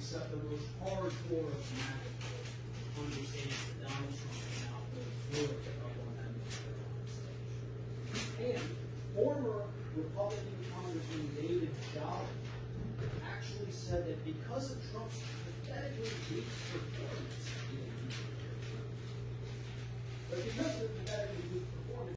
except the most hardcore of fanatic understands that Donald Trump came out with Florida pickup on that Mr. stage. And former Republican Congressman David Jolly actually said that because of Trump's pathetically weak performance, but because of the pathetically weak performance,